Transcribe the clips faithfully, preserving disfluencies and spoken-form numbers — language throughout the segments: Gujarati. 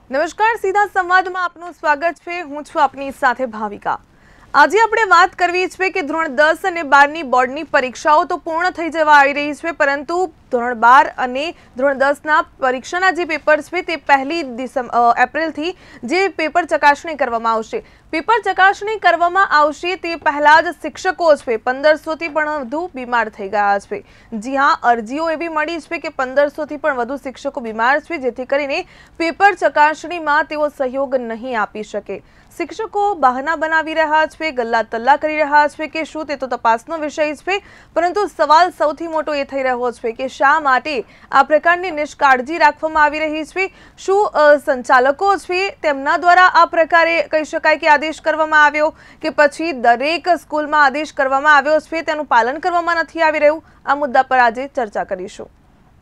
નમસ્કાર, સીધા સંવાદમાં આપનું સ્વાગત છે। હું છું આપની સાથે ભાવિકા। આજે આપણે વાત કરવી છે કે ધોરણ દસ અને બાર ની બોર્ડની પરીક્ષાઓ તો પૂર્ણ થઈ જવા આવી રહી છે, પરંતુ ધોરણ બાર અને ધોરણ દસ ના પરીક્ષાના જે પેપર છે તે પહેલી એપ્રિલથી જે પેપર ચકાસણી કરવામાં આવશે। પેપર ચકાસણી કરવામાં આવશે તે પહેલા જ શિક્ષકો છે પંદરસો થી પણ વધુ બીમાર થઈ ગયા છે। જી હા, અરજીઓ એવી મળી છે કે પંદરસો થી પણ વધુ શિક્ષકો બીમાર છે, જેથી કરીને પેપર ચકાસણીમાં તેઓ સહયોગ નહીં આપી શકે। શિક્ષકો બહાના બનાવી રહ્યા છે, ગલ્લા તલ્લા કરી રહ્યા છે કે શું, તે તો તપાસનો વિષય છે, પરંતુ સવાલ સૌથી મોટો એ થઈ રહ્યો છે કે શા માટે આ પ્રકારની નિષ્કાળજી રાખવામાં આવી રહી છે। શું સંચાલકો છે તેમના દ્વારા આ પ્રકારે કહી શકાય કે આદેશ કરવામાં આવ્યો, કે પછી દરેક સ્કૂલમાં આદેશ કરવામાં આવ્યો છે તેનું પાલન કરવામાં નથી આવી રહ્યું? આ મુદ્દા પર આજે ચર્ચા કરીશું।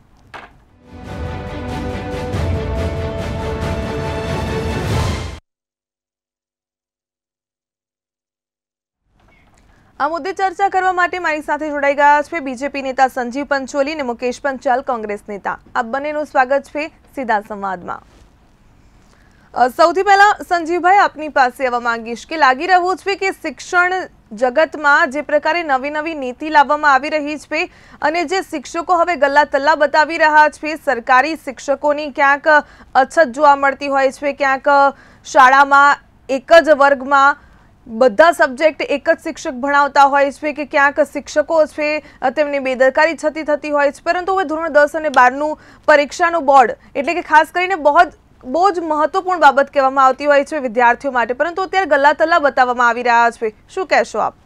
આ મુદ્દે ચર્ચા કરવા માટે મારી સાથે જોડાઈ ગયા છે બીજેપી નેતા સંજીવ પંચોલી અને મુકેશ પંચાલ, કોંગ્રેસ નેતા। આપ બંનેનું સ્વાગત છે સીધા સંવાદમાં। સૌથી પહેલા સંજીવભાઈ, આપની પાસે આવવા માંગીશ કે લાગી રહ્યું છે કે શિક્ષણ જગતમાં જે પ્રકારે નવી નવી નીતિ લાવવામાં આવી રહી છે અને જે શિક્ષકો હવે ગલ્લા તલ્લા બતાવી રહ્યા છે, સરકારી શિક્ષકોની ક્યાંક અછત જોવા મળતી હોય છે, ક્યાંક શાળામાં એક જ વર્ગમાં બધા સબ્જેક્ટ એક જ શિક્ષક ભણાવતા હોય છે, કે ક્યાંક શિક્ષકો છે તેમની બેદરકારી છતી થતી હોય છે, પરંતુ હવે ધોરણ દસ અને બારનું પરીક્ષાનું બોર્ડ એટલે કે ખાસ કરીને બહુ બહુ જ મહત્વપૂર્ણ બાબત કહેવામાં આવતી હોય છે વિદ્યાર્થીઓ માટે, પરંતુ અત્યારે ગલ્લા તલ્લા બતાવવામાં આવી રહ્યા છે। શું કહેશો આપ?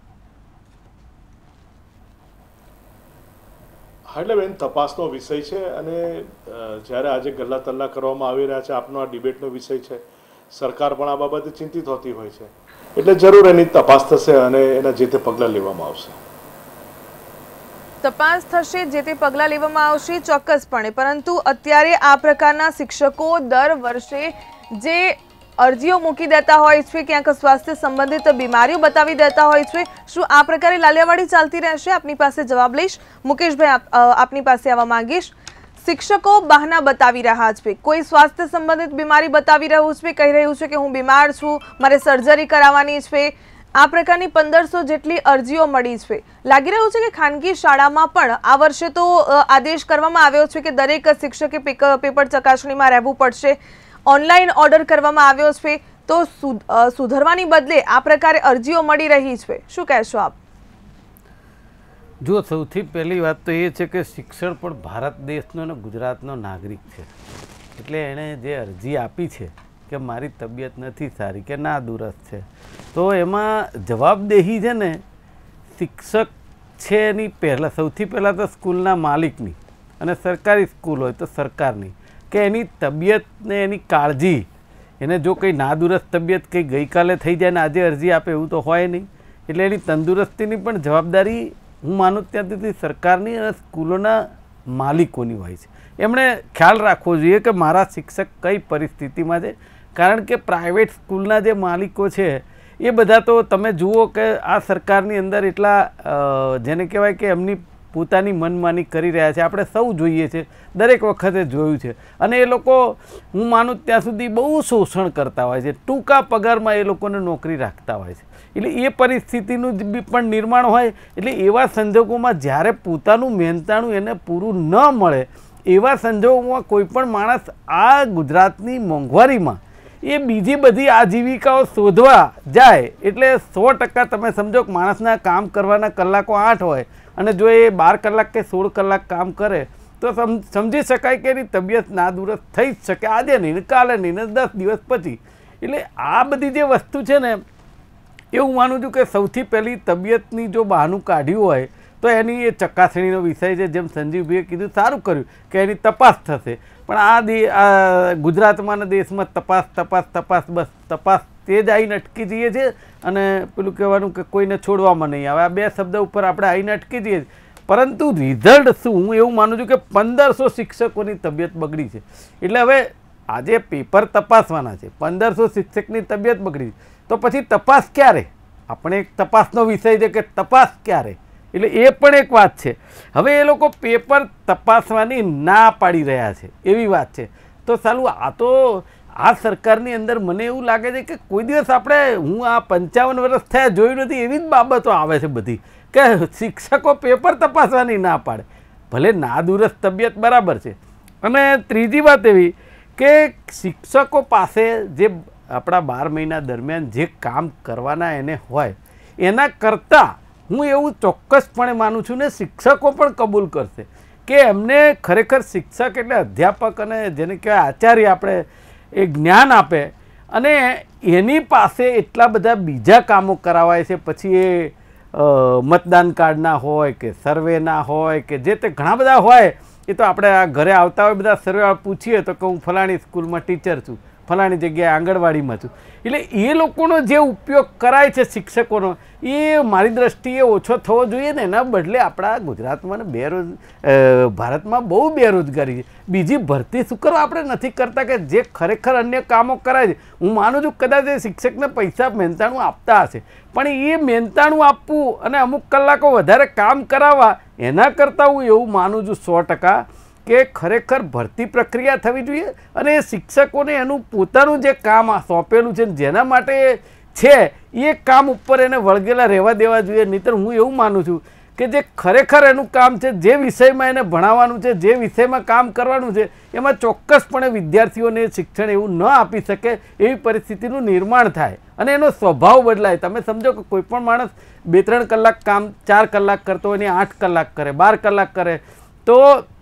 એટલે બેન, તપાસનો વિષય છે અને જ્યારે આજે ગલ્લા તલ્લા કરવામાં આવી રહ્યા છે, આપનો આ ડિબેટનો વિષય છે, સરકાર પણ આ બાબતે ચિંતિત હોતી હોય છે, એટલે જરૂર એની તપાસ થશે અને એના જે તે પગલાં લેવામાં આવશે। તપાસ થશે, જે તે પગલાં લેવામાં આવશે ચોક્કસપણે, પરંતુ અત્યારે આ પ્રકારના શિક્ષકો દર વર્ષે જે અરજીઓ મૂકી દેતા હોય છે, ક્યાંક સ્વાસ્થ્ય સંબંધિત બીમારીઓ બતાવી દેતા હોય છે, શું આ પ્રકારે લાલિયાવાડી ચાલતી રહેશે? આપની પાસે જવાબ લઈશ। મુકેશભાઈ, આપની પાસે આવવા માંગીશ। શિક્ષકો બહાના બતાવી રહ્યા છે, કોઈ સ્વાસ્થ્ય સંબંધિત બીમારી બતાવી રહ્યું છે, કહી રહ્યું છે કે હું બીમાર છું, મારે સર્જરી કરાવવાની છે, આ પ્રકારની પંદરસો જેટલી અરજીઓ મળી છે। લાગી રહ્યું છે કે ખાનગી શાળામાં પણ આ વર્ષે તો આદેશ કરવામાં આવ્યો છે કે દરેક શિક્ષકે પેપર ચકાસણીમાં રહેવું પડશે, ઓનલાઈન ઓર્ડર કરવામાં આવ્યો છે, તો સુધરવાની બદલે આ પ્રકારે અરજીઓ મળી રહી છે। શું કહેશો આપ? જો સૌથી પહેલી વાત તો એ છે કે શિક્ષણ પણ ભારત દેશનો અને ગુજરાતનો નાગરિક છે, એટલે એણે જે અરજી આપી છે કે મારી તબિયત નથી સારી કે ના દુરસ્ત છે, તો એમાં જવાબદેહી છે ને શિક્ષક છે એની પહેલાં સૌથી પહેલાં તો સ્કૂલના માલિકની અને સરકારી સ્કૂલ હોય તો સરકારની, કે એની તબિયતને એની કાળજી, એને જો કંઈ નાદુરસ્ત તબિયત કંઈ ગઈકાલે થઈ જાય ને આજે અરજી આપે એવું તો હોય નહીં, એટલે એની તંદુરસ્તીની પણ જવાબદારી હું માનું ત્યાં સુધી સરકારની અને સ્કૂલોના માલિકોની હોય છે। એમણે ખ્યાલ રાખવો જોઈએ કે મારા શિક્ષક કઈ પરિસ્થિતિમાં છે, કારણ કે પ્રાઇવેટ સ્કૂલના જે માલિકો છે એ બધા તો તમે જુઓ કે આ સરકારની અંદર એટલા જેને કહેવાય કે એમની પોતાની મનમાની કરી રહ્યા છે, આપણે સૌ જોઈએ છે, દરેક વખતે જોયું છે, અને એ લોકો હું માનું ત્યાં સુધી બહુ શોષણ કરતા હોય છે, ટૂંકા પગારમાં એ લોકોને નોકરી રાખતા હોય છે, એટલે એ પરિસ્થિતિનું બી પણ નિર્માણ હોય, એટલે એવા સંજોગોમાં જ્યારે પોતાનું મહેનતાણું એને પૂરું ન મળે એવા સંજોગોમાં કોઈ પણ માણસ આ ગુજરાતની મોંઘવારીમાં એ બીજી બધી આજીવિકાઓ શોધવા જાય, એટલે સો ટકા તમે સમજો કે માણસના કામ કરવાના કલાકો આઠ હોય અને જો એ બાર કલાક કે સોળ કલાક કામ કરે તો સમજી શકાય કે એની તબિયત નાદુરસ્ત થઈ જ શકે, આજે નહીં કાલે નહીં ને દસ દિવસ પછી। એટલે આ બધી જે વસ્તુ છે ને એવું માનું છું કે સૌથી પહેલી તબિયતની જો બહાનું કાઢ્યું હોય તો એની એ ચકાસણીનો વિષય છે। જેમ સંજીવભાઈએ કીધું, સારું કર્યું કે એની તપાસ થશે, પણ આ દે આ ગુજરાતમાં દેશમાં તપાસ તપાસ તપાસ બસ તપાસ તે જ આવીને અટકી જઈએ છીએ અને પેલું કહેવાનું કે કોઈને છોડવામાં નહીં આવે, આ બે શબ્દ ઉપર આપણે આવીને અટકી જઈએ, પરંતુ રિઝલ્ટ શું? હું એવું માનું છું કે પંદરસો શિક્ષકોની તબિયત બગડી છે, એટલે હવે આજે પેપર તપાસવાના છે, પંદરસો શિક્ષકની તબિયત બગડી, તો પછી તપાસ ક્યારે? આપણે એક તપાસનો વિષય છે કે તપાસ ક્યારે, એટલે એ પણ એક વાત છે। હવે એ લોકો પેપર તપાસવાની ના પાડી રહ્યા છે એવી વાત છે, તો સાલું આ તો આ સરકારની અંદર મને એવું લાગે છે કે કોઈ દિવસ આપણે હું આ પંચાવન વર્ષ થયા જોયું નથી એવી જ બાબતો આવે છે બધી, કે શિક્ષકો પેપર તપાસવાની ના પાડે. ભલે નાદુરસ્ત તબિયત બરાબર છે. અને ત્રીજી વાત એવી કે શિક્ષકો પાસે જે આપણા બાર મહિના દરમિયાન જે કામ કરવાના એને હોય એના કરતાં હું એવું ચોક્કસપણે માનું છું ને શિક્ષકો પણ કબૂલ કરશે કે એમને ખરેખર શિક્ષક એટલે અધ્યાપક અને જેને કહેવાય આચાર્ય આપણે એ જ્ઞાન આપે અને એની પાસે એટલા બધા બીજા કામો કરાવાય છે. પછી એ મતદાન કાર્ડના હોય કે સર્વેના હોય કે જે તે ઘણા બધા હોય, એ તો આપણે આ ઘરે આવતા હોય બધા સર્વે પૂછીએ તો કે હું ફલાણી સ્કૂલમાં ટીચર છું, ફલાણી જગ્યાએ આંગણવાડીમાં છું. એટલે એ લોકોનો જે ઉપયોગ કરાય છે શિક્ષકોનો એ મારી દ્રષ્ટિએ ઓછો થવો જોઈએ ને એના બદલે આપણા ગુજરાતમાં બેરોજ ભારતમાં બહુ બેરોજગારી છે. બીજી ભરતી શું કરવા આપણે નથી કરતા કે જે ખરેખર અન્ય કામો કરાય છે. હું માનું છું કદાચ એ શિક્ષકને પૈસા મહેનતાણું આપતા હશે, પણ એ મહેનતાણું આપવું અને અમુક કલાકો વધારે કામ કરાવવા એના કરતાં હું એવું માનું છું સો ટકા કે ખરેખર ભરતી પ્રક્રિયા થવી જોઈએ અને શિક્ષકોને એનું પોતાનું જે કામ સોંપેલું છે જેના માટે છે એ કામ ઉપર એને વળગેલા રહેવા દેવા જોઈએ. નહીંતર હું એવું માનું છું કે જે ખરેખર એનું કામ છે, જે વિષયમાં એને ભણાવવાનું છે, જે વિષયમાં કામ કરવાનું છે, એમાં ચોક્કસપણે વિદ્યાર્થીઓને શિક્ષણ એવું ન આપી શકે એવી પરિસ્થિતિનું નિર્માણ થાય અને એનો સ્વભાવ બદલાય. તમે સમજો કે કોઈ પણ માણસ બે ત્રણ કલાક કામ ચાર કલાક કરતો હોય ને આઠ કલાક કરે, બાર કલાક કરે તો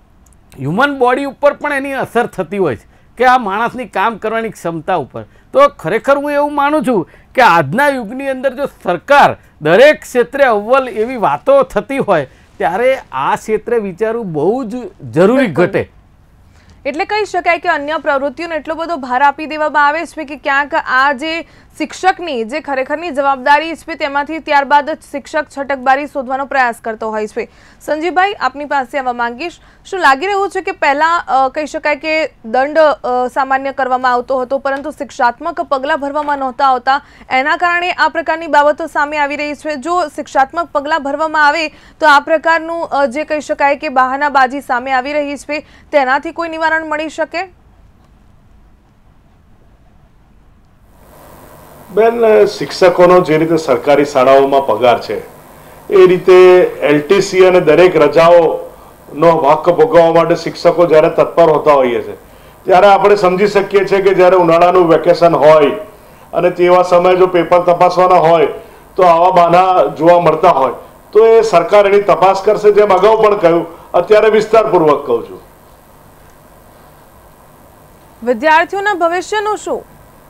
હ્યુમન બોડી ઉપર પણ એની અસર થતી હોય છે કે આ માણસની કામ કરવાની ક્ષમતા ઉપર. તો ખરેખર હું એવું માનું છું કે આજના યુગની અંદર જો સરકાર દરેક ક્ષેત્રે અવ્વલ એવી વાતો થતી હોય ત્યારે આ ક્ષેત્રે વિચારવું બહુ જ જરૂરી ઘટે. એટલે કહી શકાય કે અન્ય પ્રવૃત્તિઓને એટલો બધો ભાર આપી દેવામાં આવે છે કે ક્યાંક આ જે શિક્ષકની જે ખરેખરની જવાબદારી છે તેમાંથી ત્યારબાદ જ શિક્ષક છટકબારી શોધવાનો પ્રયાસ કરતો હોય છે. સંજીવભાઈ, આપની પાસે આવવા માંગીશ, શું લાગી રહ્યું છે કે પહેલાં કહી શકાય કે દંડ સામાન્ય કરવામાં આવતો હતો પરંતુ શિક્ષાત્મક પગલાં ભરવામાં નહોતા આવતા, એના કારણે આ પ્રકારની બાબતો સામે આવી રહી છે. જો શિક્ષાત્મક પગલાં ભરવામાં આવે તો આ પ્રકારનું જે કહી શકાય કે બહાનાબાજી સામે આવી રહી છે તેનાથી કોઈ નિવારણ મળી શકે? બેન, શિક્ષકોનો જે રીતે સરકારી શાળાઓમાં પગાર છે એ રીતે એલટીસી અને દરેક રજાઓનો હક ભોગવવા માટે શિક્ષકો જ્યારે તત્પર હોતા હોઈએ છે ત્યારે આપણે સમજી શકીએ છીએ કે જ્યારે ઉનાળાનું વેકેશન હોય અને તેવા સમયે જો પેપર તપાસવાના હોય તો આવા બહાના જોવા મળતા હોય તો એ સરકાર એની તપાસ કરશે. જેમ અગાઉ પણ કહ્યું, અત્યારે વિસ્તારપૂર્વક કહું છું. વિદ્યાર્થીઓના ભવિષ્યનું શું?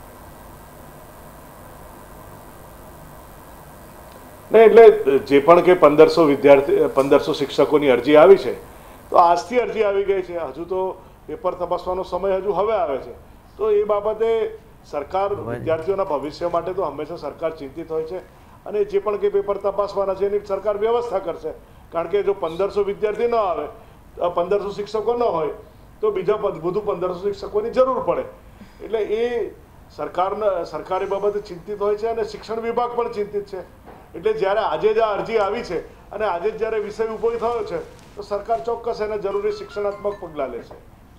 નહીં, એટલે જે પણ કે પંદરસો વિદ્યાર્થી પંદરસો શિક્ષકોની અરજી આવી છે તો આજથી અરજી આવી ગઈ છે. હજુ તો પેપર તપાસવાનો સમય હજુ હવે આવે છે. તો એ બાબતે સરકાર વિદ્યાર્થીઓના ભવિષ્ય માટે તો હંમેશા સરકાર ચિંતિત હોય છે અને જે પણ કે પેપર તપાસવાના છે એની સરકાર વ્યવસ્થા કરશે. કારણ કે જો પંદરસો વિદ્યાર્થી ન આવે, પંદરસો શિક્ષકો ન હોય તો બીજા વધુ પંદરસો શિક્ષકોની જરૂર પડે. એટલે એ સરકારના સરકાર એ બાબતે ચિંતિત હોય છે અને શિક્ષણ વિભાગ પણ ચિંતિત છે. એટલે જ્યારે આજે જ આ અરજી આવી છે અને આજે જ જ્યારે વિષય ઉભો થયો છે તો સરકાર ચોક્કસ એને જરૂરી શિક્ષણાત્મક પગલાં લેશે.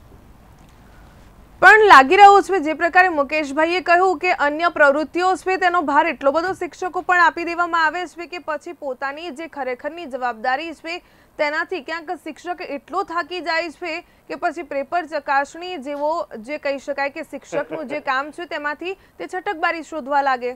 પણ લાગી રહ્યું છે જે પ્રકારે મુકેશભાઈએ કહ્યું કે અન્ય પ્રવૃત્તિઓ છે તેનો ભાર એટલો બધો શિક્ષકો પણ આપી દેવામાં આવે છે કે પછી પોતાની જે ખરેખરની જવાબદારી છે તેનાથી ક્યાંક શિક્ષક એટલો થાકી જાય છે કે પછી પેપર ચકાસણી જેવો જે કહી શકાય કે શિક્ષકનું જે કામ છે તેમાંથી તે છટકબારી શોધવા લાગે.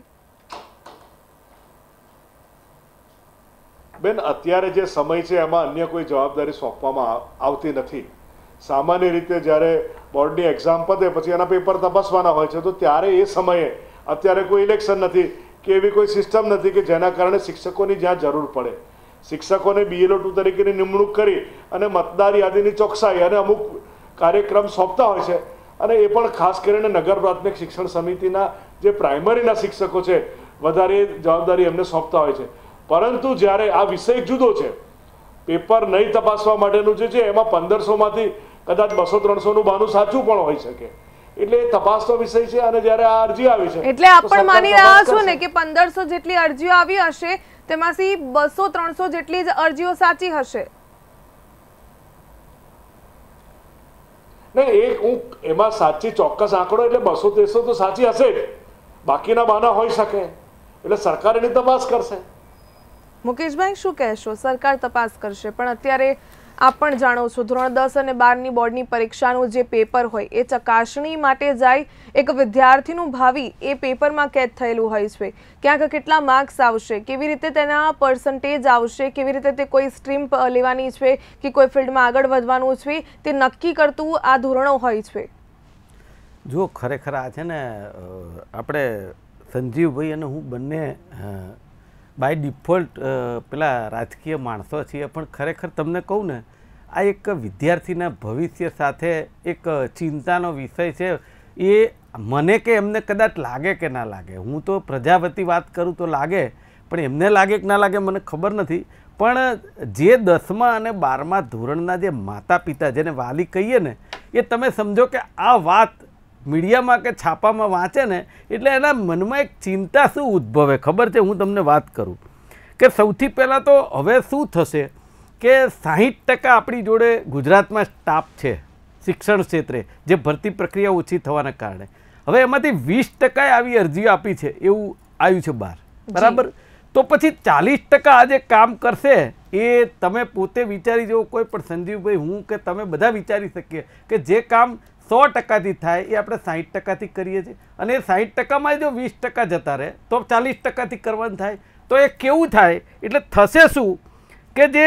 બેન, અત્યારે જે સમય છે એમાં અન્ય કોઈ જવાબદારી સોંપવામાં આવતી નથી. સામાન્ય રીતે જ્યારે બોર્ડની એક્ઝામ પતે પછી એના પેપર તપાસવાના હોય છે તો ત્યારે એ સમયે અત્યારે કોઈ ઇલેક્શન નથી કે એવી કોઈ સિસ્ટમ નથી કે જેના કારણે શિક્ષકોની જ્યાં જરૂર પડે શિક્ષકોને બીએલઓ ટુ તરીકેની નિમણૂક કરી અને મતદાર યાદીની ચોકસાઈ અને અમુક કાર્યક્રમ સોંપતા હોય છે. અને એ પણ ખાસ કરીને નગર પ્રાથમિક શિક્ષણ સમિતિના જે પ્રાઇમરીના શિક્ષકો છે વધારે જવાબદારી એમને સોંપતા હોય છે. પરંતુ જ્યારે આ વિષય જુદો છે, પેપર નહીં તપાસવા માટેનું જે છે એમાં પંદરસોમાંથી કદાચ બસો ત્રણસોનું બહાનું સાચું પણ હોઈ શકે. એટલે તપાસનો વિષય છે અને જ્યારે આ અરજી આવી છે એટલે આપ પણ માની રહ્યા છો ને કે પંદરસો જેટલી અરજીઓ આવી હશે તેમાંથી બસો ત્રણસો જેટલી જ અરજીઓ સાચી હશે? ને એક હું એમાં સાચી ચોક્કસ આંકડો એટલે બસો ત્રેસો તો સાચી હશે જ, બાકીના બાના હોઈ શકે, એટલે સરકાર એની તપાસ કરશે. મુકેશભાઈ શું કહેશો? સરકાર તપાસ કરશે, પણ અત્યારે આપ પણ જાણો છો ધોરણ દસ અને બારની બોર્ડની પરીક્ષાનું જે પેપર હોય એ ચકાસણી માટે જાય, એક વિદ્યાર્થીનું ભાવિ એ પેપરમાં કેદ થયેલું હોય છે. ક્યાંક કેટલા માર્ક્સ આવશે, કેવી રીતે તેના પર્સન્ટેજ આવશે, કેવી રીતે તે કોઈ સ્ટ્રીમ લેવાની છે કે કોઈ ફિલ્ડમાં આગળ વધવાનું છે તે નક્કી કરતું આ ધોરણો હોય છે. જો ખરેખર આ છે ને આપણે સંજીવભાઈ અને હું બંને બાય ડિફોલ્ટ પેલા રાજકીય માણસો છીએ, પણ ખરેખર તમને કહું ને આ એક વિદ્યાર્થીના ભવિષ્ય સાથે એક ચિંતાનો વિષય છે. એ મને કે એમને કદાચ લાગે કે ના લાગે, હું તો પ્રજાપતિ વાત કરું તો લાગે, પણ એમને લાગે કે ના લાગે મને ખબર નથી. પણ જે દસમા અને બારમા ધોરણના જે માતા પિતા જેને વાલી કહીએ ને, એ તમે સમજો કે આ વાત મીડિયામાં કે છાપામાં વાંચે ને એટલે એના મનમાં એક ચિંતા શું ઉદ્ભવે ખબર છે? હું તમને વાત કરું કે સૌથી પહેલાં તો હવે શું થશે કે સાહીઠ ટકા આપણી જોડે ગુજરાતમાં સ્ટાફ છે શિક્ષણ ક્ષેત્રે, જે ભરતી પ્રક્રિયા ઓછી થવાના કારણે હવે એમાંથી વીસ ટકાએ આવી અરજીઓ આપી છે એવું આવ્યું છે બહાર, બરાબર? તો પછી ચાલીસ ટકા આજે કામ કરશે એ તમે પોતે વિચારી જુઓ, કોઈ પણ સંજીવભાઈ હું કે તમે બધા વિચારી શકીએ કે જે કામ સો ટકાથી થાય એ આપણે સાહીઠ ટકાથી કરીએ છીએ, અને એ સાહીઠ ટકામાં જો વીસ ટકા જતા રહે તો ચાલીસ ટકાથી કરવાનું થાય, તો એ કેવું થાય? એટલે થશે શું કે જે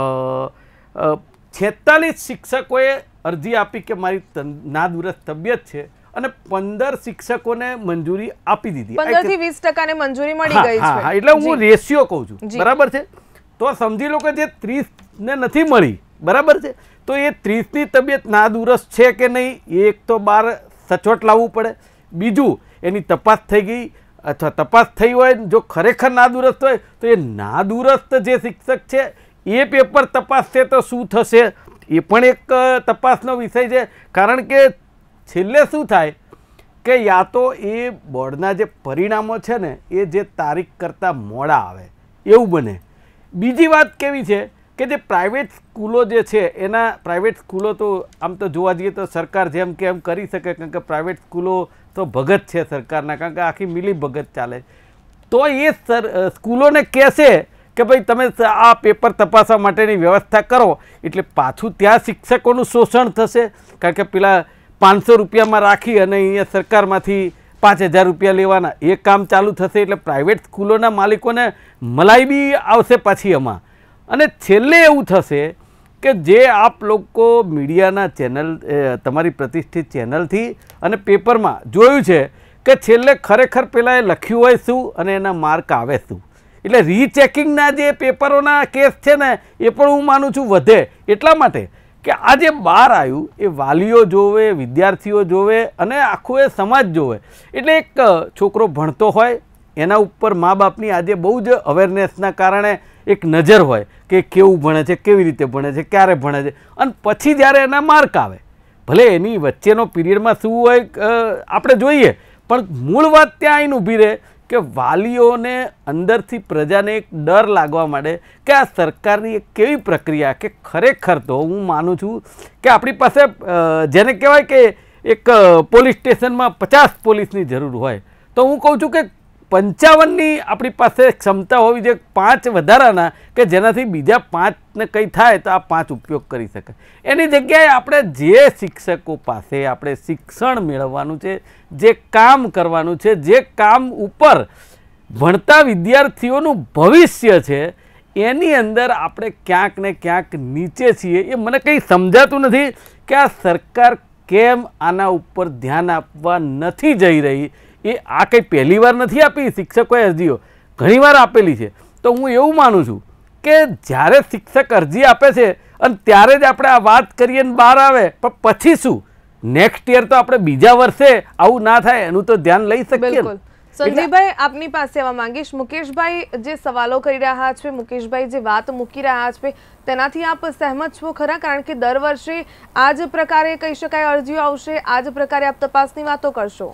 છેતાલીસ શિક્ષકોએ અરજી આપી કે મારી નાદુરસ્ત તબિયત છે અને પંદર શિક્ષકોને મંજૂરી આપી દીધી, પંદર થી વીસ ટકાને મંજૂરી મળી ગઈ છે. એટલે હું રેશિયો કહું છું, બરાબર છે? તો સમજી લો કે જે ત્રીસ ને નથી મળી, બરાબર છે, તો એ ત્રીસની તબિયત નાદુરસ્ત છે કે નહીં એક તો બહાર સચોટ લાવવું પડે. બીજું એની તપાસ થઈ ગઈ અથવા તપાસ થઈ હોય, જો ખરેખર નાદુરસ્ત હોય તો એ નાદુરસ્ત જે શિક્ષક છે એ પેપર તપાસશે તો શું થશે એ પણ એક તપાસનો વિષય છે. કારણ કે છેલ્લે શું થાય કે યા તો એ બોર્ડના જે પરિણામો છે ને એ જે તારીખ કરતાં મોડા આવે એવું બને. બીજી વાત કેવી છે કે જે પ્રાઇવેટ સ્કૂલો જે છે એના પ્રાઇવેટ સ્કૂલો તો આમ તો જોવા જઈએ તો સરકાર જેમ કે એમ કરી શકે, કારણ કે પ્રાઇવેટ સ્કૂલો તો ભગત છે સરકારના, કારણ કે આખી મિલી ભગત ચાલે. તો એ સર સ્કૂલોને કહેશે કે ભાઈ તમે આ પેપર તપાસવા માટેની વ્યવસ્થા કરો, એટલે પાછું ત્યાં શિક્ષકોનું શોષણ થશે, કારણ કે પેલા પાંચસો રૂપિયામાં રાખી અને અહીંયા સરકારમાંથી પાંચ હજાર રૂપિયા લેવાના એ કામ ચાલુ થશે, એટલે પ્રાઇવેટ સ્કૂલોના માલિકોને મલાઈ બી આવશે પાછી એમાં. અને છેલ્લે એવું થશે કે જે આપ લોકો મીડિયાના ચેનલ તમારી પ્રતિષ્ઠિત ચેનલથી અને પેપરમાં જોયું છે કે છેલ્લે ખરેખર પેલા એ લખ્યું હોય શું અને એના માર્ક આવે શું, એટલે રીચેકિંગના જે પેપરોના કેસ છે ને એ પણ હું માનું છું વધે, એટલા માટે કે આ જે બહાર આવ્યું એ વાલીઓ જોવે, વિદ્યાર્થીઓ જોવે અને આખું એ સમાજ જોવે. એટલે એક છોકરો ભણતો હોય એના ઉપર મા બાપની આજે બહુ જ અવેરનેસના કારણે એક નજર હોય કે કેવું ભણે છે, કેવી રીતે ભણે છે, ક્યારે ભણે છે, અને પછી જ્યારે એના માર્ક આવે ભલે એની વચ્ચેનો પીરિયડમાં શું હોય આપણે જોઈએ, પણ મૂળ વાત ત્યાં આવીને ઊભી રહે કે વાલીઓને અંદરથી પ્રજાને એક ડર લાગવા માંડે કે આ સરકારની એક કેવી પ્રક્રિયા કે ખરેખર તો હું માનું છું કે આપણી પાસે જેને કહેવાય કે એક પોલીસ સ્ટેશનમાં પચાસ પોલીસની જરૂર હોય, તો હું કહું છું કે પંચાવનની આપણી પાસે ક્ષમતા હોવી જોઈએ, પાંચ વધારાના કે જેનાથી બીજા પાંચને કંઈ થાય તો આ પાંચ ઉપયોગ કરી શકે. એની જગ્યાએ આપણે જે શિક્ષકો પાસે આપણે શિક્ષણ મેળવવાનું છે, જે કામ કરવાનું છે, જે કામ ઉપર ભણતા વિદ્યાર્થીઓનું ભવિષ્ય છે એની અંદર આપણે ક્યાંક ને ક્યાંક નીચે છીએ. એ મને કંઈ સમજાતું નથી કે આ સરકાર કેમ આના ઉપર ધ્યાન આપવા નથી જઈ રહી. એ આ કંઈ પહેલી વાર નથી આપી શિક્ષકોએ અરજીઓ, ઘણીવાર આપેલી છે. તો હું એવું માનું છું કે જ્યારે શિક્ષક અરજી આપે છે અને ત્યારે જ આપણે આ વાત કરીએ ને બહાર આવે, પણ પછી શું નેક્સ્ટ યર તો આપણે બીજા વર્ષે આવું ના થાય એનું તો ધ્યાન લઈ શકીએ. સંજીવભાઈ આપની પાસે આવવા માંગીશ. મુકેશભાઈ જે સવાલો કરી રહ્યા છે, મુકેશભાઈ જે વાત મૂકી રહ્યા છે તેનાથી આપ સહેમત છો ખરા? કારણ કે દર વર્ષે આ જ પ્રકારે કહી શકાય અરજીઓ આવશે, આ જ પ્રકારે આપ તપાસની વાતો કરશો.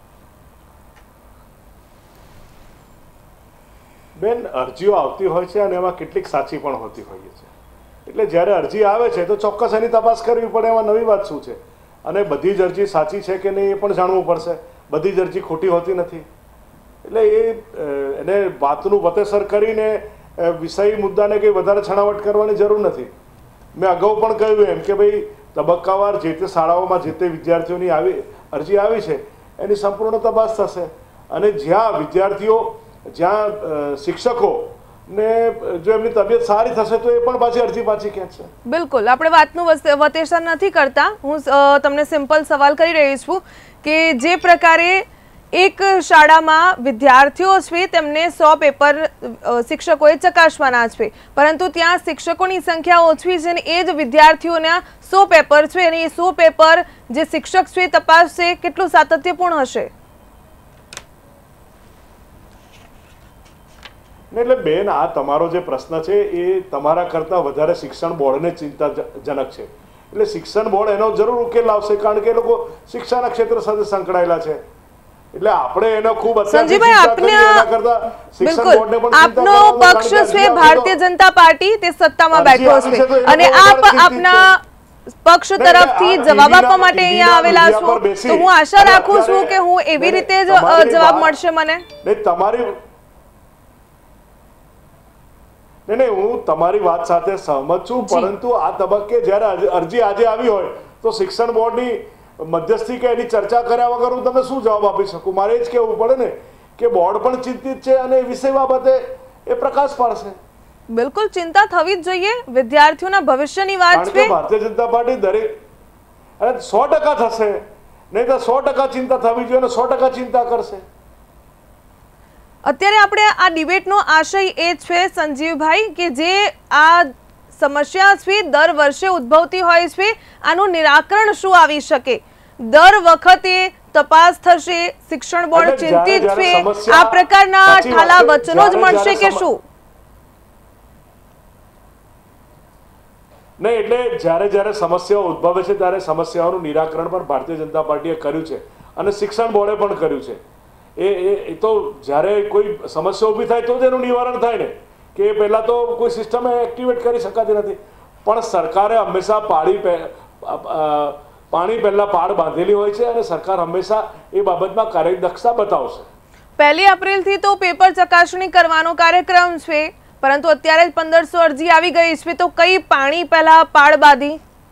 બેન, અરજીઓ આવતી હોય છે અને એમાં કેટલીક સાચી પણ હોતી હોય છે, એટલે જ્યારે અરજી આવે છે તો ચોક્કસ એની તપાસ કરવી પડે, એમાં નવી વાત શું છે? અને બધી જ અરજી સાચી છે કે નહીં એ પણ જાણવું પડશે. બધી જ અરજી ખોટી હોતી નથી. એટલે એ એને વાતનું વતેસર કરીને વિષય મુદ્દાને કંઈ વધારે છણાવટ કરવાની જરૂર નથી. મેં અગાઉ પણ કહ્યું એમ કે ભાઈ તબક્કાવાર જે તે શાળાઓમાં જે તે વિદ્યાર્થીઓની આવી અરજી આવી છે એની સંપૂર્ણ તપાસ થશે અને જ્યાં વિદ્યાર્થીઓ જ્યાં શિક્ષકો ને જો એમની તબિયત સારી થશે તો એ પણ પાછી અરજી પાછી ખેંચશે. બિલકુલ, આપણે વાતનું વતેસર નથી કરતા. હું તમને સિમ્પલ સવાલ કરી રહી છું કે જે પ્રકારે એક શાળામાં વિદ્યાર્થીઓ છે તેમને સો પેપર શિક્ષકોએ ચકાસવાના છે, પરંતુ ત્યાં શિક્ષકોની સંખ્યા ઓછી છે અને એ જ વિદ્યાર્થીઓના સો પેપર છે અને એ સો પેપર જે શિક્ષક છે તપાસશે કેટલું સાતત્યપૂર્ણ હશે? એટલે બેન, આ તમારો જે પ્રશ્ન છે એ તમારા કરતાં વધારે શિક્ષણ બોર્ડને ચિંતાજનક છે. એટલે શિક્ષણ બોર્ડ એનો જરૂર ઉકેલ લાવશે, કારણ કે એ લોકો શિક્ષાના ક્ષેત્ર સાથે સંકળાયેલા છે. એટલે આપણે એનો ખૂબ સંજીભાઈ, આપને બિલકુલ આપનો પક્ષ છે ભારતીય જનતા પાર્ટી, તે સત્તામાં બેઠો છે અને આપ આપના પક્ષ તરફથી જવાબ આપવા માટે અહીંયા આવેલા છો, તો હું આશા રાખું છું કે હું એવી રીતે જ જવાબ મળશે મને. તમારી નહીં નહીં હું તમારી વાત સાથે સહમત છું, પરંતુ આ તબક્કે જ્યારે અરજી આજે આવી હોય તો શિક્ષણ બોર્ડની મધ્યસ્થી કે એની ચર્ચા કર્યા વગર હું તમને શું જવાબ આપી શકું? મારે જ કહેવું પડે ને કે બોર્ડ પણ ચિંતિત છે અને એ વિષય બાબતે એ પ્રકાશ પાડશે. બિલકુલ, ચિંતા થવી જ જોઈએ. વિદ્યાર્થીઓના ભવિષ્યની વાત છે. ભારતીય જનતા પાર્ટી દરેક અને સો ટકા થશે, નહીં તો સો ટકા ચિંતા થવી જોઈએ અને સો ટકા ચિંતા કરશે. અત્યારે આપણે આ ડિબેટનો આશય એ છે સંજીવભાઈ કે જે આ સમસ્યા છે દર વર્ષે ઉદ્ભવતી હોય છે, આનું નિરાકરણ શું આવી શકે? દર વખતે તપાસ થશે, શિક્ષણ બોર્ડ ચિંતિત છે, આ પ્રકારના ઠાલા વચનો જ મળશે કે શું? નહીં, એટલે જ્યારે જ્યારે સમસ્યાઓ ઉદ્ભવે છે ત્યારે સમસ્યાઓનું નિરાકરણ પણ ભારતીય જનતા પાર્ટીએ કર્યું છે અને શિક્ષણ બોર્ડે પણ કર્યું છે. એ એ તો જ્યારે કોઈ સમસ્યા ઊભી થાય તો જ એનું નિવારણ થાય ને, કે પહેલાં તો કોઈ સિસ્ટમ એક્ટિવેટ કરી શકાતી નથી. પણ સરકારે હંમેશા પાડી પાણી પહેલાં પાડ બાંધેલી હોય છે અને સરકાર હંમેશા એ બાબતમાં કાર્યદક્ષતા બતાવશે. પહેલી એપ્રિલથી તો પેપર ચકાસણી કરવાનો કાર્યક્રમ છે, પરંતુ અત્યારે જ પંદરસો અરજી આવી ગઈ છે, તો કઈ પાણી પહેલા પાડ બાંધી?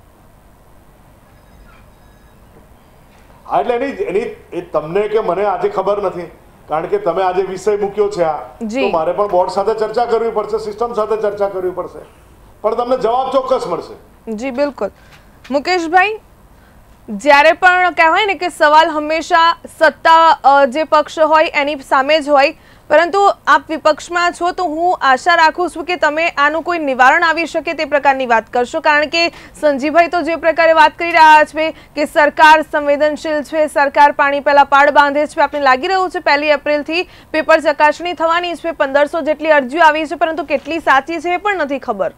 હા, એટલે એની એની એ તમને કે મને આજે ખબર નથી, કારણ કે તમે આજે વિષય મૂક્યો છે આ, તો મારે પણ બોર્ડ સાથે ચર્ચા કરવી પડશે, સિસ્ટમ સાથે ચર્ચા કરવી પડશે, પણ તમને જવાબ ચોક્કસ મળશે. જી બિલકુલ. મુકેશભાઈ, જ્યારે પણ કહેવાય ને કે સવાલ હંમેશા સત્તા જે પક્ષ હોય એની સામે જ હોય, પરંતુ આપ વિપક્ષમાં છો તો હું આશા રાખું છું કે તમે આનું કોઈ નિવારણ આવી શકે તે પ્રકારની વાત કરશો, કારણ કે સંજીવભાઈ તો જે પ્રકારે વાત કરી રહ્યા છે કે સરકાર સંવેદનશીલ છે, સરકાર પાણી પહેલા પાડ બાંધે છે. આપને લાગી રહ્યું છે પહેલી એપ્રિલથી પેપર ચકાસણી થવાની છે, પંદરસો જેટલી અરજીઓ આવી છે, પરંતુ કેટલી સાચી છે એ પણ નથી ખબર.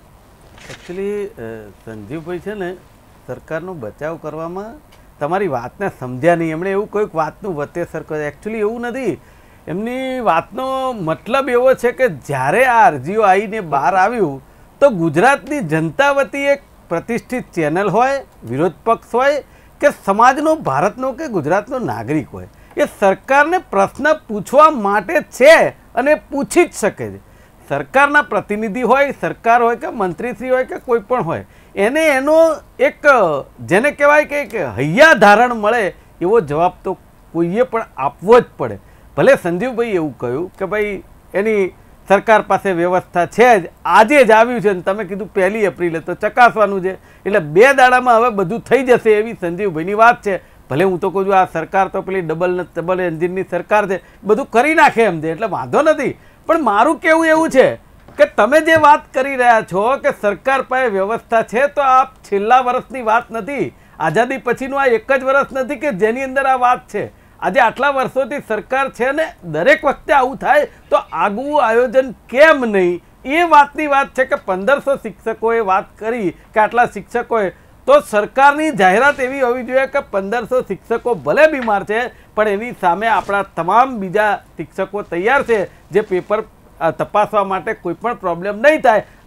એકચ્યુઅલી સંજીવભાઈ છે ને, સરકારનો બચાવ કરવામાં તમારી વાતને સમજ્યા નહીં. એમણે એવું કોઈક વાતનું વતેસર કરે, એકચ્યુઅલી એવું નથી. એમની વાતનો મતલબ એવો છે કે જ્યારે આ અરજીઓ આવીને બહાર આવ્યું તો ગુજરાતની જનતા વતી એક પ્રતિષ્ઠિત ચેનલ હોય, વિરોધ પક્ષ હોય કે સમાજનો, ભારતનો કે ગુજરાતનો નાગરિક હોય, એ સરકારને પ્રશ્ન પૂછવા માટે છે અને પૂછી જ શકે છે. સરકારના પ્રતિનિધિ હોય, સરકાર હોય કે મંત્રીશ્રી હોય કે કોઈ પણ હોય, એને એનો એક જેને કહેવાય કે એક હૈયા ધારણ મળે એવો જવાબ તો કોઈએ પણ આપવો જ પડે. ભલે સંજીવભાઈ એવું કહ્યું કે ભાઈ એની સરકાર પાસે વ્યવસ્થા છે જ, આજે જ આવ્યું છે ને તમે કીધું પહેલી એપ્રિલે તો ચકાસવાનું છે, એટલે બે દાડામાં હવે બધું થઈ જશે એવી સંજીવભાઈની વાત છે. ભલે હું તો કહું છું આ સરકાર તો પેલી ડબલ ડબલ એન્જિનની સરકાર છે, બધું કરી નાખે એમ છે, એટલે વાંધો નથી. પણ મારું કહેવું એવું છે કે તમે જે વાત કરી રહ્યા છો કે સરકાર પાસે વ્યવસ્થા છે, તો આ છેલ્લા વર્ષની વાત નથી, આઝાદી પછીનું આ એક જ વર્ષ નથી કે જેની અંદર આ વાત છે. આજે આટલા વર્ષોથી સરકાર છે ને દરેક વખતે આવું થાય તો આગવું આયોજન કેમ નહીં, એ વાતની વાત છે કે પંદરસો શિક્ષકોએ વાત કરી કે આટલા શિક્ષકોએ, તો સરકારની જાહેરાત એવી હોવી જોઈએ કે પંદરસો શિક્ષકો ભલે બીમાર છે પણ એની સામે આપણા તમામ બીજા શિક્ષકો તૈયાર છે જે પેપર તપાસવા માટે કોઈ પણ પ્રોબ્લેમ નહીં થાય.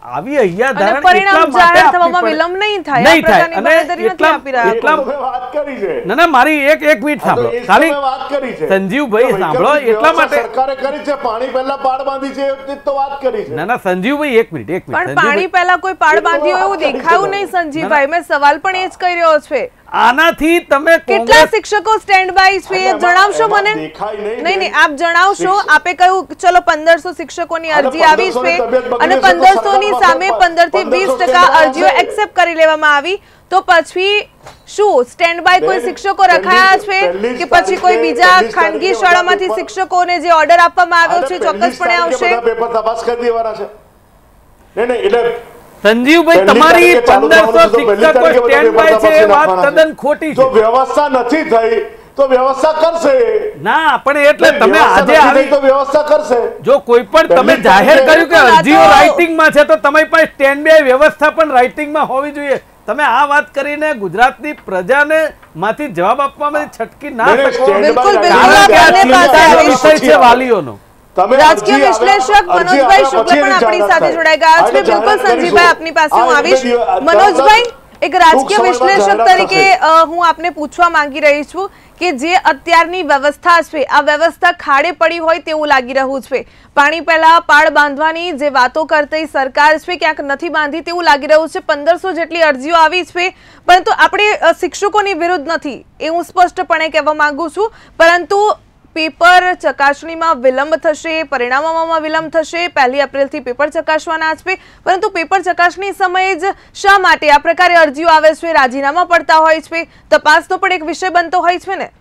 આવી અહીંયા અને ધારણ પરિણામ એટલા માટે જાહેર આપવી થવામાં પડે. વિલંબ નહીં થાય, આ નહીં થાય. પ્રકારની અને બાંહેધરી નથી એટલા- આપી રહ્યા. એટલા- તમે વાત કરી છે. ના ના મારી એક એક મિનિટ હા, તો સાંભળો એ જ ખાલી તમે વાત કરી છે. સંજીવભાઈ તો સાંભળો વૈકલ્પિક એટલા વ્યવસ્થા માટે સરકારે કરી છે, પાણી પહેલા પાડ બાંધી છે એ તો વાત કરી છે. ના ના સંજીવભાઈ એક મિનિટ એક મિનિટ પણ પાણી સંજીવભાઈ, પહેલા કોઈ પાડ એ તો બાંધ્યું એવું વાત કરી દેખાયું છે નહીં તમે. સંજીવભાઈ. મેં સવાલ પણ એ જ કરી રહ્યો છે. આનાથી તમે કેટલા કોંગ્રેસ શિક્ષકો સ્ટેન્ડ બાય છે એ એમાં- જણાવશો એમાં મને? દેખાય નહીં નહીં નહીં બેન. આપ જણાવશો. શિક્ષક- આપે કહ્યું ચલો પંદરસો શિક્ષકોની અને અરજી આવી પંદરસો ની છે તબિયત બગડી અને હશે તો પંદરસો ની સરકાર સામે પાસે પંદર થી વીસ પંદરસો ટકા stand by અરજીઓ હશે. એક્સેપ્ટ કરી લેવામાં આવી તો પછી શું સ્ટેન્ડ બાય કોઈ બેન, શિક્ષકો પહેલી- રખાયા છે પહેલી જ કે પછી કોઈ તારીખે- બીજા પહેલી જ ખાનગી તારીખે શાળામાંથી બધા શિક્ષકોને જે ઓર્ડર આપવામાં આવ્યો છે અને પહેલી જ ચોક્કસપણે તારીખે આવશે? બધા પેપર તપાસ કરી દેવાના છે. નહીં નહીં એટલે સંજીવભાઈ પહેલી તમારી તારીખે ચાલુ પંદરસો થવાનું છે તો પહેલી શિક્ષકો તારીખે સ્ટેન્ડ બધા બાય પેપર છે એ તપાસી વાત નાખવાના છે. તદ્દન ખોટી જો છે. વ્યવસ્થા નથી થઈ તો વ્યવસ્થા કરશે. ના પણ એટલે નહીં, તમે વ્યવસ્થા આજે નથી આવી થઈ તો વ્યવસ્થા કરશે. જો કોઈ પણ તમે પહેલી જાહેર તારીખે કર્યું કે તો અરજીઓ આ તો- રાઇટિંગમાં છે તો તમારી પાસે સ્ટેન્ડ બાય વ્યવસ્થા પણ રાઇટિંગમાં હોવી જોઈએ. તમે આ વાત કરીને ગુજરાતની પ્રજાને માંથી જવાબ આપવામાં છટકી ના નહીં, નહીં, શકો. stand by બિલકુલ, રાઇટિંગ બિલકુલ, કારણ કે આ આપને પાસે ચિંતાનો આવી વિષય છે પછી વાલીઓનો. તમે રાજકીય અરજી વિશ્લેષક આવ્યા- અરજી મનોજભાઈ આવ્યા શુક્લ પછી પણ આપણી જાહેરાત સાથે થાય. જોડાઈ ગયા આ છે. એટલે બિલકુલ જાહેરાત સંજીવભાઈ કરીશું. આપની પાસે આ હું એટલે આવીશ. દિવસ- મનોજભાઈ એક રાજકીય ટૂંક સમયમાં વિશ્લેષક જાહેરાત તરીકે થશે. અ, હું આપને પૂછવા માંગી રહી છું કે જે અત્યારની વ્યવસ્થા છે આ વ્યવસ્થા ખાડે પડી હોય તેવું લાગી રહ્યું છે. પાણી પહેલા પાળ બાંધવાની જે વાતો કરતી સરકાર છે ક્યાંક નથી બાંધી તેવું લાગી રહ્યું છે. પંદરસો જેટલી અરજીઓ આવી છે પરંતુ આપણે અ, શિક્ષકોની વિરુદ્ધ નથી એ હું સ્પષ્ટપણે કહેવા માંગુ છું, પરંતુ પેપર ચકાસણીમાં વિલંબ થશે, પરિણામોમાં વિલંબ થશે. પહેલી એપ્રિલથી પેપર ચકાસવાના છે પરંતુ પેપર ચકાસણી સમયે જ શા માટે આ પ્રકારે અરજીઓ આવે છે, રાજીનામા પડતા હોય છે, તપાસનો પણ એક વિષય બનતો હોય છે ને?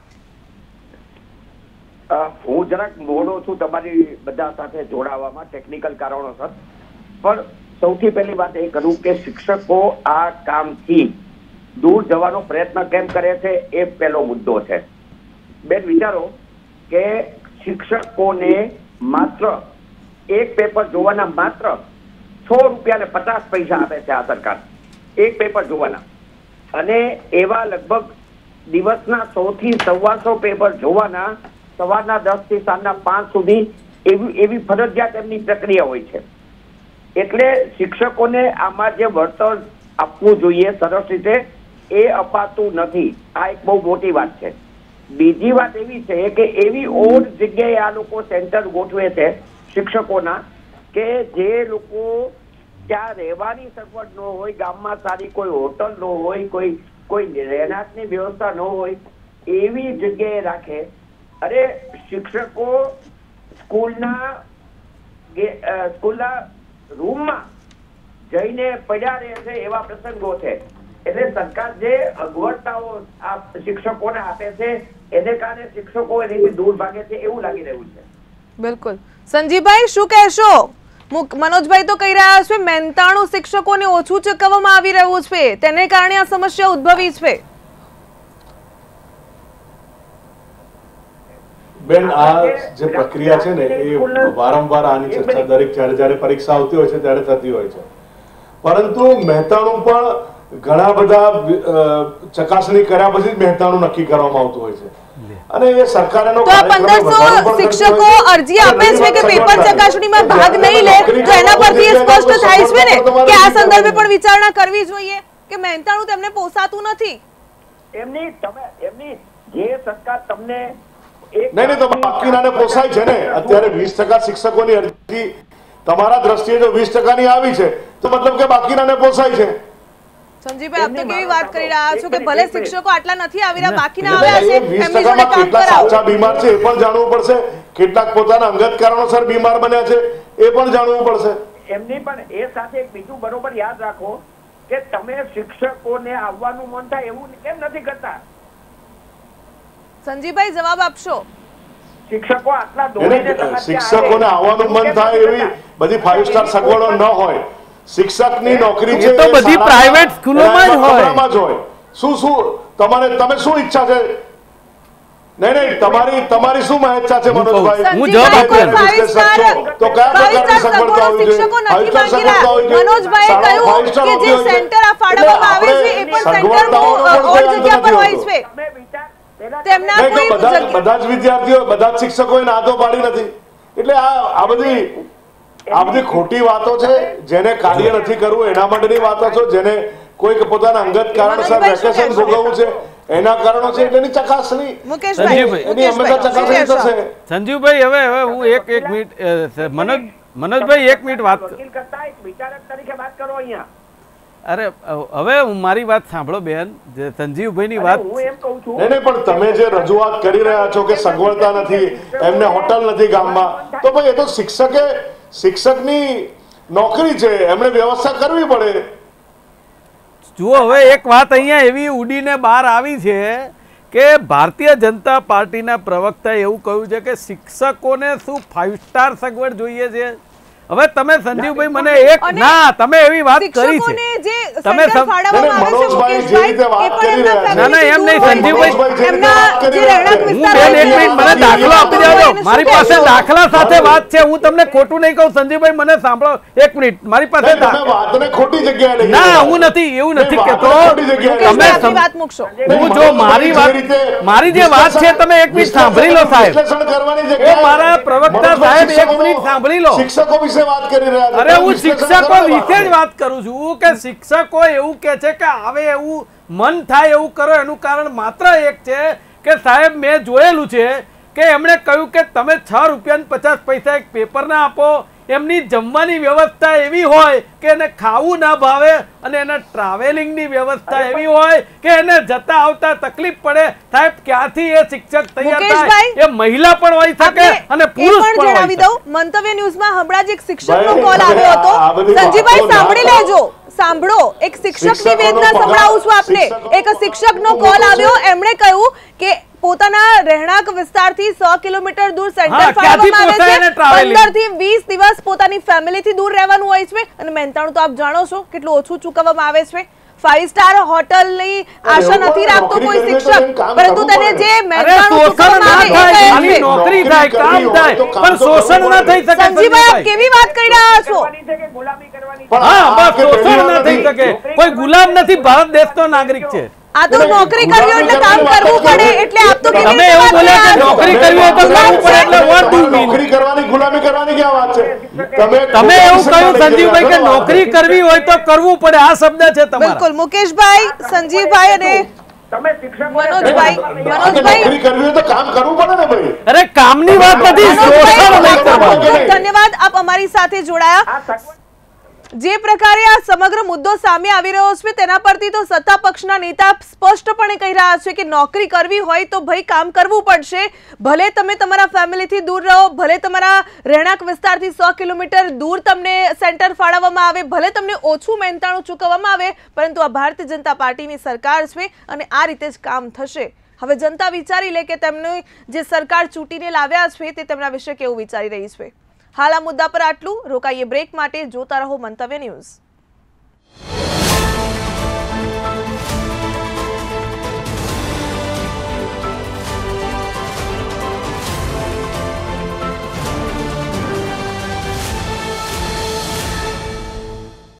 હું જરાક મોડો છું તમારી બધા સાથે જોડાવામાં ટેકનિકલ કારણોસર, પણ સૌથી પહેલી વાત એ કરું કે શિક્ષકો આ કામથી દૂર જવાનો પ્રયત્ન કેમ કરે છે એ પહેલો મુદ્દો છે. બેન વિચારો કે શિક્ષકોને માત્ર એક પેપર જોવાના માત્ર સો રૂપિયા ને પચાસ પૈસા આપે છે આ સરકાર એક પેપર જોવાના, અને એવા લગભગ દિવસના સો થી સવાસો પેપર જોવાના સવારના દસ થી સાંજના પાંચ સુધી એવી એવી ફરજિયાત એમની પ્રક્રિયા હોય છે. એટલે શિક્ષકોને આમાં જે વળતર આપવું જોઈએ સરસ રીતે એ અપાતું નથી. આ એક બહુ મોટી વાત છે. બીજી વાત એવી છે કે એવી ઓડ જગ્યાએ આ લોકો સેન્ટર ગોઠવે છે શિક્ષકોના કે જે લોકો ત્યાં રહેવાની સગવડ ન હોય, ગામમાં સારી કોઈ હોટલ ન હોય, કોઈ કોઈ રહેણાંકની વ્યવસ્થા ન હોય એવી જગ્યાએ રાખે. અરે શિક્ષકો સ્કૂલના સ્કૂલના રૂમમાં જઈને પડ્યા રહે છે એવા પ્રસંગો છે. એટલે સરકાર જે અગવડતાઓ આ શિક્ષકોને આપે છે એને કારણે શિક્ષકો એનાથી દૂર ભાગે છે એવું લાગી રહ્યું છે. બિલકુલ. સંજીવભાઈ શું કહેશો? મનોજભાઈ તો કહી રહ્યા છે મહેનતાણું શિક્ષકોને ઓછું ચૂકવવામાં આવી રહ્યું છે તેને કારણે આ સમસ્યા ઉદ્ભવી છે. બેન આ જે પ્રક્રિયા છે ને એ વારંવાર આની ચર્ચા દરેક જ્યારે જ્યારે પરીક્ષા આવતી હોય છે ત્યારે થતી હોય છે, પરંતુ મહેતાણું પણ ઘણા બધા ચકાસણી કર્યા પછી જ મહેતાણું નક્કી કરવામાં આવતું હોય છે. અને એ સરકારનો તો પંદરસો શિક્ષકો અરજી આપે છે કે પેપર ચકાસણીમાં ભાગ નહીં લે તો એના પરથી સ્પષ્ટ થાય છે ને કે આ સંદર્ભે પણ વિચારણા કરવી જોઈએ કે મહેનતાણું તેમને પોસાતું નથી. એમની તમે એમની જે સરકાર તમને નહીં નહીં તો બાકીનાને પોસાય છે ને. અત્યારે વીસ ટકા શિક્ષકોની અરજી તમારા દ્રષ્ટિએ જો વીસ ટકાની આવી છે તો મતલબ કે બાકીનાને પોસાય છે. સંજીવભાઈ આપ તો કેવી વાત કરી રહ્યા છો કે ભલે શિક્ષકો આટલા નથી આવી રહ્યા, બાકીના એટલે આવ્યા છે એ વીસ એમની જોડે ટકામાં કામ કેટલા કરાવો. સાચા બીમાર છે એ પણ જાણવું પડશે, કેટલાક પોતાના અંગત કારણોસર બીમાર બન્યા છે એ પણ જાણવું પડશે. એમની પણ એ સાથે એક બીજું બરોબર યાદ રાખો કે તમે શિક્ષકોને આવવાનું મન થાય એવું કેમ નથી કરતા? સંજીવભાઈ જવાબ આપશો. શિક્ષકો આટલા દોડીને તમારે શિક્ષકોને આવવાનું મન થાય એવી બધી ફાઈવ સ્ટાર સગવડો ન હોય. શિક્ષકની નોકરી છે એ તો બધી પ્રાઇવેટ સ્કૂલોમાં જ હોય. શું શું તમારે તમે શું ઈચ્છા છે? નહીં નહીં તમારી તમારી શું ઈચ્છા છે મનોજભાઈ? હું જવાબ આપું. તો કયા પ્રકારની સગવડતા હોવી જોઈએ? શિક્ષકો નથી માંગી રહ્યા. મનોજભાઈએ કહ્યું કે જે સેન્ટર આ ફાળવવામાં આવે છે એ પણ સેન્ટર ઓડ જગ્યા પર હોય છે. તમે વિચાર પહેલા તેમના નહીં તો કોઈ બધા જ જગ્યા- બધા જ વિદ્યાર્થીઓ બધા જ શિક્ષકોએ ના તો પાડી નથી. એટલે આ આ બધી આ બધી ખોટી વાતો છે, જેને કાર્ય નથી કરવું એના માટેની વાતો છે, જેને કોઈક પોતાના અંગત કારણસર વેકેશન ભોગવવું છે એના કારણો છે એટલે એની ચકાસણી મુકેશભાઈ એની હંમેશા ચકાસણી થશે. સંજીવભાઈ હવે હવે હું એક એક મિનિટ મનોજ મનોજભાઈ એક મિનિટ વાત વકીલ કરતા એક વિચારક તરીકે વાત કરો અહીંયા. અરે હવે હું મારી વાત સાંભળો બેન, જે સંજીવભાઈની વાત હું એમ કહું છું નહીં નહીં પણ તમે જે રજૂઆત કરી રહ્યા છો કે સગવડતા નથી, એમને હોટલ નથી ગામમાં, તો ભાઈ એ તો શિક્ષકે શિક્ષકની નોકરી છે, એમણે વ્યવસ્થા કરવી પડે. જુઓ હવે એક વાત અહીંયા એવી ઉડીને બહાર આવી છે કે ભારતીય જનતા પાર્ટીના પ્રવક્તાએ એવું કહ્યું છે કે શિક્ષકોને શું ફાઇવ સ્ટાર સગવડ જોઈએ છે. હવે તમે સંજીવભાઈ મને એક ના તમે એવી વાત કરી છે, તમે મનોજભાઈ જે રીતે વાત કરી રહ્યા છે, ના ના એમ નહીં સંજીવભાઈ, હું બેન એક મિનિટ મને દાખલો આપી દેજો, મારી પાસે દાખલા સાથે વાત છે, હું તમને ખોટું નહીં કહું. સંજીવભાઈ મને સાંભળો એક મિનિટ, મારી પાસે વાતને ખોટી જગ્યાએ લઈ ના હું નથી એવું નથી કહેતો, તમે વાત મૂકશો. હું જો મારી વાત મારી જે વાત છે તમે એક મિનિટ સાંભળી લો સાહેબ, એ મારા પ્રવક્તા સાહેબ એક મિનિટ સાંભળી લો. શિક્ષકો વિશે વાત કરી રહ્યા છે. અરે હું શિક્ષકો વિશે જ વાત કરું છું કે શિક્ષકો એવું કે છે કે આવે એવું મન થાય એવું કરો, એનું કારણ માત્ર એક છે કે સાહેબ મેં જોયેલું છે કે એમણે કહ્યું કે તમે છ રૂપિયા પચાસ પૈસા એક પેપર ના આપો, એમની જમવાની વ્યવસ્થા એવી હોય કે એને ખાવું ના ભાવે અને એના ટ્રાવેલિંગની વ્યવસ્થા એવી હોય કે એને જતા આવતા તકલીફ પડે. સાહેબ ક્યાંથી એ શિક્ષક તૈયાર થાય? એ મહિલા પણ હોઈ શકે અને પુરુષ પણ હોઈ જણાવી શકે. દઉં, મંતવ્ય ન્યૂઝમાં હમણાં જ એક શિક્ષકનો કોલ આવ્યો હતો. સંજીવભાઈ સાંભળી લેજો, સાંભળો, એક શિક્ષકની વેદના સંભળાવું છું આપને. એક શિક્ષકનો કોલ આવ્યો, એમણે કહ્યું કે પોતાના રહેણાંક વિસ્તારથી સો કિલોમીટર દૂર સેન્ટર ફાળવવામાં આવે છે, પંદર થી વીસ દિવસ પોતાની ફેમિલીથી દૂર રહેવાનું હોય છે અને મહેનતાણું તો આપ જાણો છો કેટલું ઓછું ચૂકવવામાં આવે છે. ફાઈવ સ્ટાર હોટલની આશા નથી રાખતો કોઈ શિક્ષક, પરંતુ તેને જે મહેનતાણું ચૂકવવામાં આવે એ કહે છે. નોકરી થાય, કામ થાય, પણ શોષણ ના થઈ શકે. સંજીવભાઈ આપ કેવી વાત કરી રહ્યા છો? કરવાની છે કે ગુલામી કરવાની છે? હા બસ શોષણ ના થઈ શકે, કોઈ ગુલામ નથી, ભારત દેશનો નાગરિક છે. આ તો નોકરી કરવી હોય એટલે કામ કરવું પડે, એટલે આપ તો કેવી તમે રીતે એવું વાત કરી બોલ્યા કે રહ્યા છો? નોકરી કરવી હોય તો કરવું પડે, એટલે what do you mean? નોકરી કરવાની ગુલામી કરવાની ક્યાં વાત છે? તમે તમે એવું કહ્યું સંજીવભાઈ કે નોકરી કરવી હોય તો કરવું પડે, આ શબ્દ છે તમારા. બિલકુલ મુકેશભાઈ, સંજીવભાઈ અને તમે શિક્ષકો મનોજભાઈ મનોજભાઈ નોકરી કરવી હોય તો કામ કરવું પડે ને ભાઈ. અરે કામની વાત નથી, શોષણ નહીં કરવાનું. ખૂબ ધન્યવાદ આપ અમારી સાથે જોડાયા. આ સગવડ જે પ્રકારે આ સમગ્ર મુદ્દો સામે આવી રહ્યો છે તેના પરથી તો સત્તા પક્ષના નેતા સ્પષ્ટપણે કહી રહ્યા છે કે નોકરી કરવી હોય તો ભાઈ કામ કરવું પડશે. ભલે તમે તમારા ફેમિલીથી દૂર રહો, ભલે તમારા રહેણાંક વિસ્તારથી સો કિલોમીટર દૂર તમને સેન્ટર ફાળવવામાં આવે, ભલે તમને ઓછું મહેનતાણું ચૂકવવામાં આવે, પરંતુ આ ભારતીય જનતા પાર્ટીની સરકાર છે અને આ રીતે જ કામ થશે. હવે જનતા વિચારી લે કે તેમની જે સરકાર ચૂંટીને લાવ્યા છે તે તેમના વિશે કેવું વિચારી રહી છે. હાલ આ મુદ્દા પર આટલું. રોકાઈએ બ્રેક માટે. જોતા રહો મંતવ્ય ન્યૂઝ.